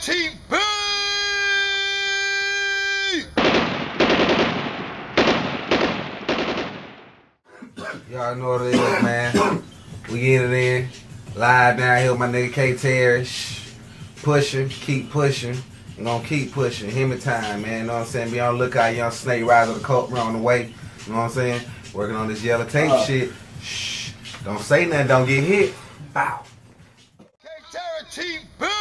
TV! Y'all know what it is, man. We get it in. Live down here with my nigga K Terry. Pushing, keep pushing. I'm gonna keep pushing. Hemi Tyme, man. You know what I'm saying? Be on the lookout, young snake riser of the COBRA on the way. You know what I'm saying? Working on this yellow tape shit. Shh. Don't say nothing, don't get hit. Bow. K Terry TV!